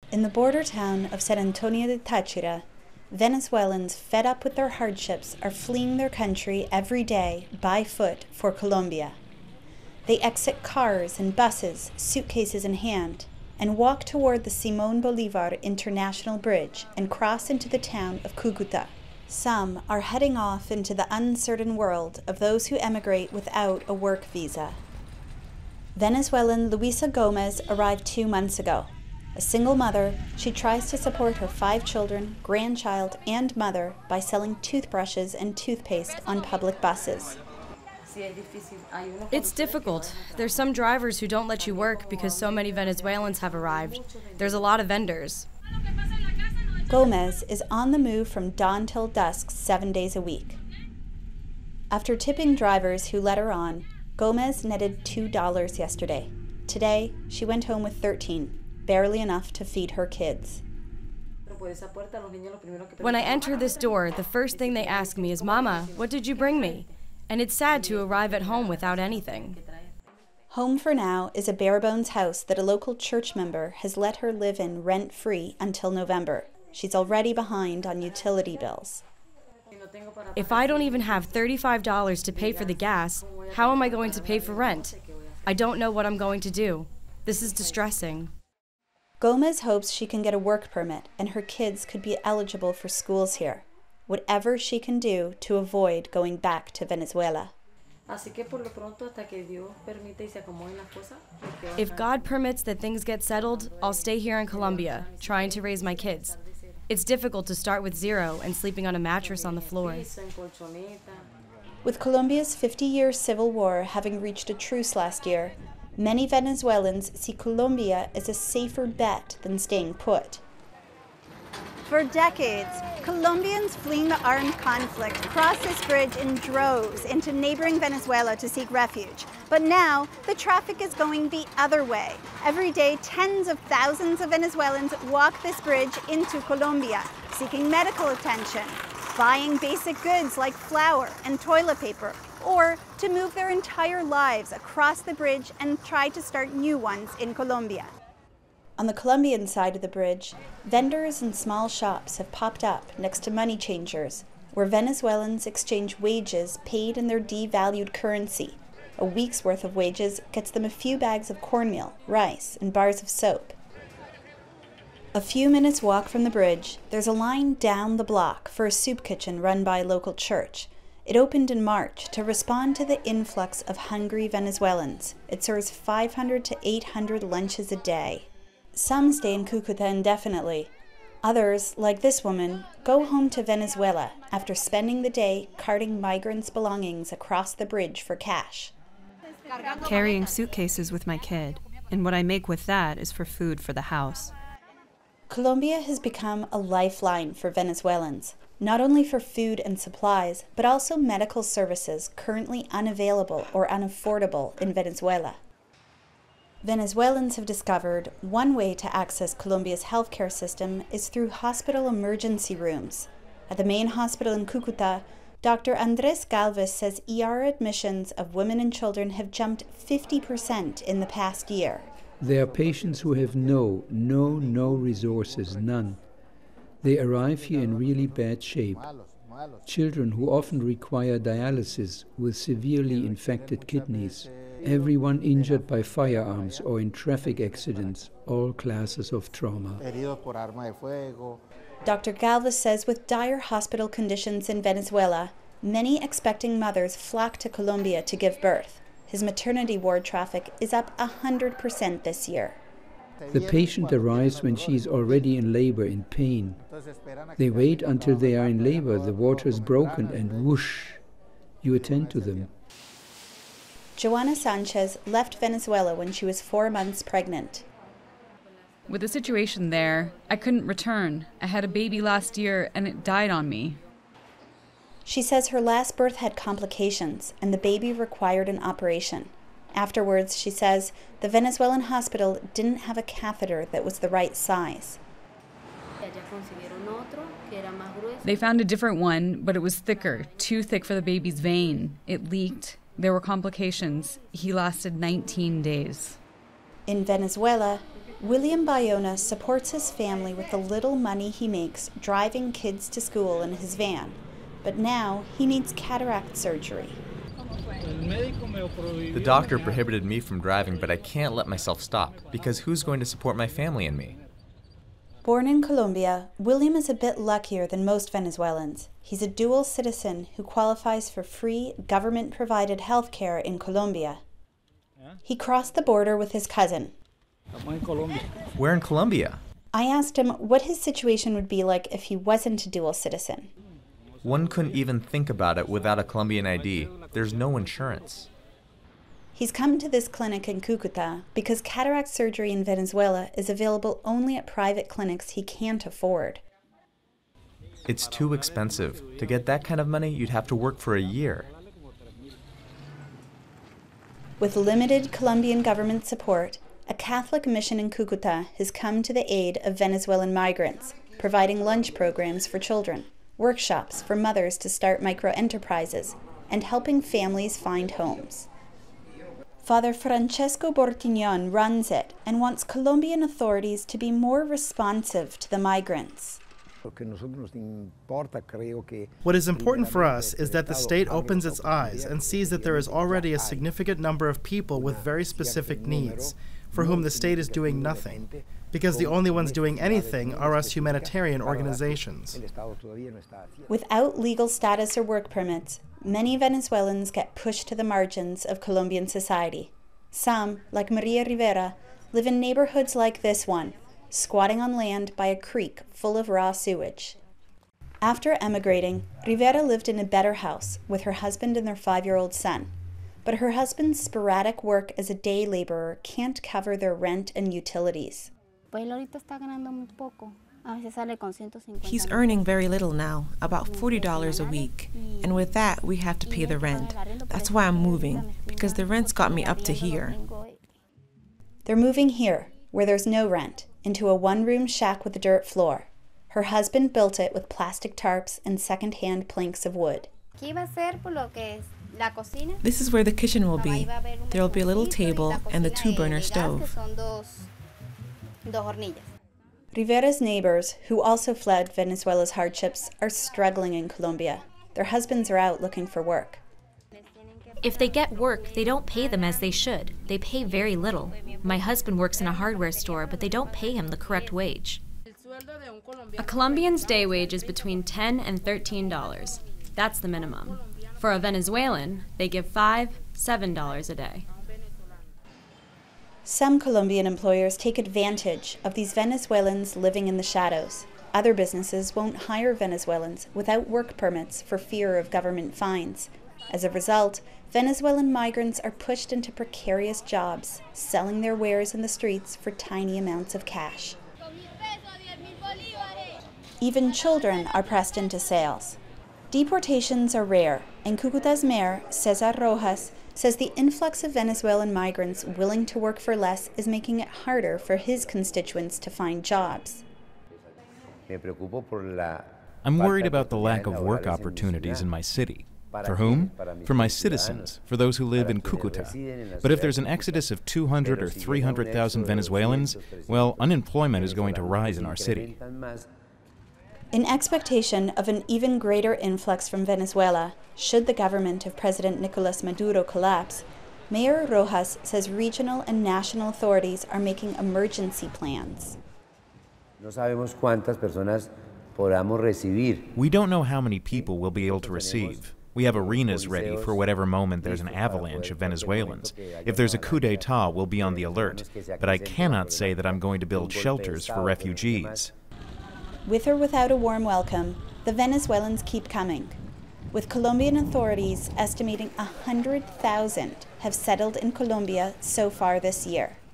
In the border town of San Antonio de Táchira, Venezuelans fed up with their hardships are fleeing their country every day by foot for Colombia. They exit cars and buses, suitcases in hand, and walk toward the Simón Bolívar International Bridge and cross into the town of Cúcuta. Some are heading off into the uncertain world of those who emigrate without a work visa. Venezuelan Luisa Gomez arrived 2 months ago. A single mother, she tries to support her 5 children, grandchild, and mother by selling toothbrushes and toothpaste on public buses. It's difficult. There's some drivers who don't let you work because so many Venezuelans have arrived. There's a lot of vendors. Gomez is on the move from dawn till dusk 7 days a week. After tipping drivers who let her on, Gomez netted $2 yesterday. Today, she went home with 13. Barely enough to feed her kids. When I enter this door, the first thing they ask me is, "Mama, what did you bring me?" And it's sad to arrive at home without anything. Home for now is a bare-bones house that a local church member has let her live in rent-free until November. She's already behind on utility bills. If I don't even have $35 to pay for the gas, how am I going to pay for rent? I don't know what I'm going to do. This is distressing. Gomez hopes she can get a work permit and her kids could be eligible for schools here. Whatever she can do to avoid going back to Venezuela. If God permits that things get settled, I'll stay here in Colombia, trying to raise my kids. It's difficult to start with zero and sleeping on a mattress on the floor. With Colombia's 50-year civil war having reached a truce last year, many Venezuelans see Colombia as a safer bet than staying put. For decades, Colombians fleeing the armed conflict crossed this bridge in droves into neighboring Venezuela to seek refuge. But now, the traffic is going the other way. Every day, tens of thousands of Venezuelans walk this bridge into Colombia, seeking medical attention, buying basic goods like flour and toilet paper, or to move their entire lives across the bridge and try to start new ones in Colombia. On the Colombian side of the bridge, vendors and small shops have popped up next to money changers, where Venezuelans exchange wages paid in their devalued currency. A week's worth of wages gets them a few bags of cornmeal, rice, and bars of soap. A few minutes walk from the bridge, there's a line down the block for a soup kitchen run by a local church. It opened in March to respond to the influx of hungry Venezuelans. It serves 500 to 800 lunches a day. Some stay in Cúcuta indefinitely. Others, like this woman, go home to Venezuela after spending the day carting migrants' belongings across the bridge for cash. Carrying suitcases with my kid, and what I make with that is for food for the house. Colombia has become a lifeline for Venezuelans, not only for food and supplies, but also medical services currently unavailable or unaffordable in Venezuela. Venezuelans have discovered one way to access Colombia's healthcare system is through hospital emergency rooms. At the main hospital in Cúcuta, Dr. Andrés Galvez says ER admissions of women and children have jumped 50% in the past year. There are patients who have no resources, none. They arrive here in really bad shape. Children who often require dialysis with severely infected kidneys. Everyone injured by firearms or in traffic accidents, all classes of trauma. Dr. Galvez says with dire hospital conditions in Venezuela, many expecting mothers flock to Colombia to give birth. His maternity ward traffic is up 100% this year. The patient arrives when she is already in labor, in pain. They wait until they are in labor, the water is broken, and whoosh, you attend to them. Joanna Sanchez left Venezuela when she was 4 months pregnant. With the situation there, I couldn't return. I had a baby last year and it died on me. She says her last birth had complications and the baby required an operation. Afterwards, she says, the Venezuelan hospital didn't have a catheter that was the right size. They found a different one, but it was thicker, too thick for the baby's vein. It leaked. There were complications. He lasted 19 days. In Venezuela, William Bayona supports his family with the little money he makes driving kids to school in his van, but now he needs cataract surgery. The doctor prohibited me from driving, but I can't let myself stop, because who's going to support my family and me? Born in Colombia, William is a bit luckier than most Venezuelans. He's a dual citizen who qualifies for free, government-provided health care in Colombia. He crossed the border with his cousin. Where in Colombia? I asked him what his situation would be like if he wasn't a dual citizen. One couldn't even think about it without a Colombian ID. There's no insurance. He's come to this clinic in Cúcuta because cataract surgery in Venezuela is available only at private clinics he can't afford. It's too expensive. To get that kind of money, you'd have to work for a year. With limited Colombian government support, a Catholic mission in Cúcuta has come to the aid of Venezuelan migrants, providing lunch programs for children, workshops for mothers to start micro-enterprises, and helping families find homes. Father Francesco Bortignon runs it and wants Colombian authorities to be more responsive to the migrants. What is important for us is that the state opens its eyes and sees that there is already a significant number of people with very specific needs, for whom the state is doing nothing, because the only ones doing anything are us humanitarian organizations. Without legal status or work permits, many Venezuelans get pushed to the margins of Colombian society. Some, like Maria Rivera, live in neighborhoods like this one, squatting on land by a creek full of raw sewage. After emigrating, Rivera lived in a better house with her husband and their 5-year-old son. But her husband's sporadic work as a day laborer can't cover their rent and utilities. He's earning very little now, about $40 a week, and with that we have to pay the rent. That's why I'm moving, because the rent's got me up to here. They're moving here, where there's no rent, into a one-room shack with a dirt floor. Her husband built it with plastic tarps and second-hand planks of wood. This is where the kitchen will be. There will be a little table and the 2-burner stove. Rivera's neighbors, who also fled Venezuela's hardships, are struggling in Colombia. Their husbands are out looking for work. If they get work, they don't pay them as they should. They pay very little. My husband works in a hardware store, but they don't pay him the correct wage. A Colombian's day wage is between $10 and $13. That's the minimum. For a Venezuelan, they give $5, $7 a day. Some Colombian employers take advantage of these Venezuelans living in the shadows. Other businesses won't hire Venezuelans without work permits for fear of government fines. As a result, Venezuelan migrants are pushed into precarious jobs, selling their wares in the streets for tiny amounts of cash. Even children are pressed into sales. Deportations are rare, and Cúcuta's mayor, Cesar Rojas, says the influx of Venezuelan migrants willing to work for less is making it harder for his constituents to find jobs. I'm worried about the lack of work opportunities in my city. For whom? For my citizens, for those who live in Cúcuta. But if there's an exodus of 200 or 300,000 Venezuelans, well, unemployment is going to rise in our city. In expectation of an even greater influx from Venezuela, should the government of President Nicolas Maduro collapse, Mayor Rojas says regional and national authorities are making emergency plans. We don't know how many people we'll be able to receive. We have arenas ready for whatever moment there's an avalanche of Venezuelans. If there's a coup d'etat, we'll be on the alert. But I cannot say that I'm going to build shelters for refugees. With or without a warm welcome, the Venezuelans keep coming. With Colombian authorities estimating 100,000 have settled in Colombia so far this year.